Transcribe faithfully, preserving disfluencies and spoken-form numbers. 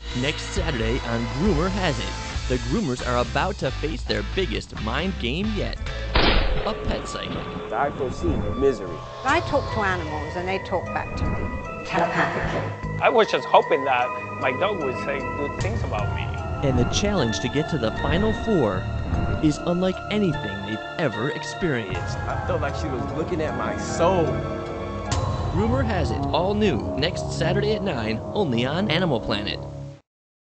Next Saturday on Groomer Has It, the groomers are about to face their biggest mind game yet. A pet psychic. I foresee misery. I talk to animals and they talk back to me telepathically. I was just hoping that my dog would say good things about me. And the challenge to get to the final four is unlike anything they've ever experienced. I felt like she was looking at my soul. Groomer Has It, all new, next Saturday at nine, only on Animal Planet.